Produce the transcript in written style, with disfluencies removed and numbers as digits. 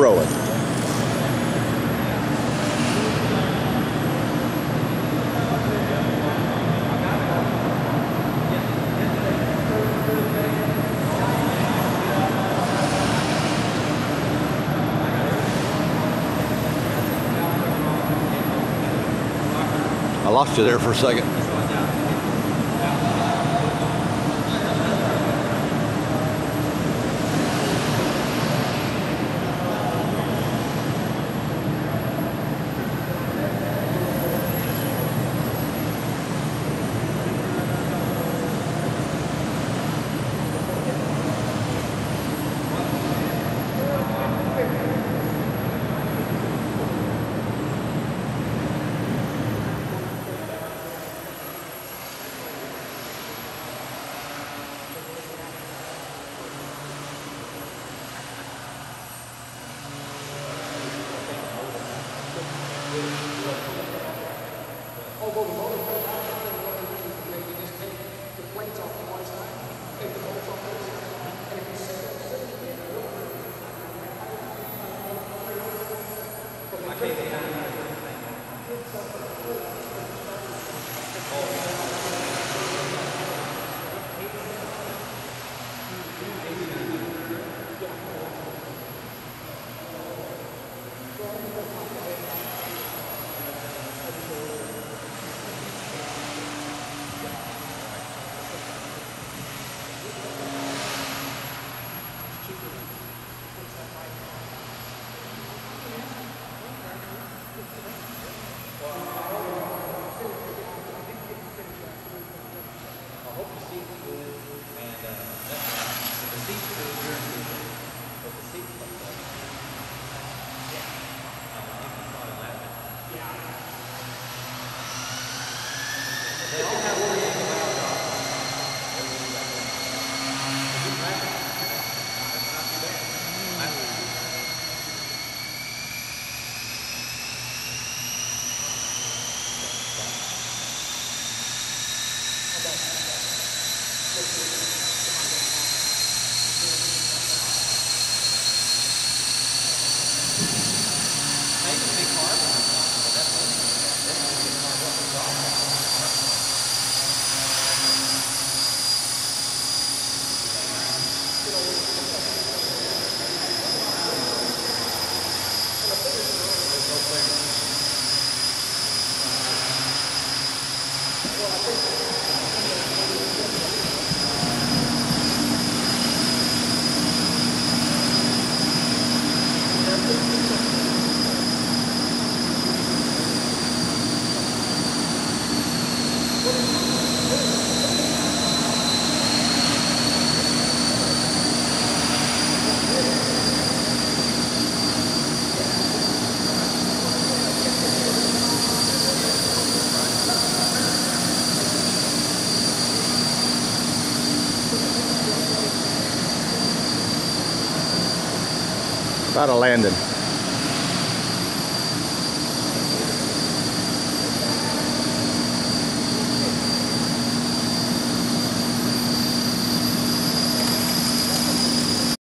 Rolling. I lost you there for a second. Although the motor goes out, maybe just take the plates off the one side, take the bolts off the other side, and if you set up safety in the room, they all have oriented valve drops. Is it bad? It's not too bad. Maybe a big Harvey or something, but that's a big Harvey. About a landing.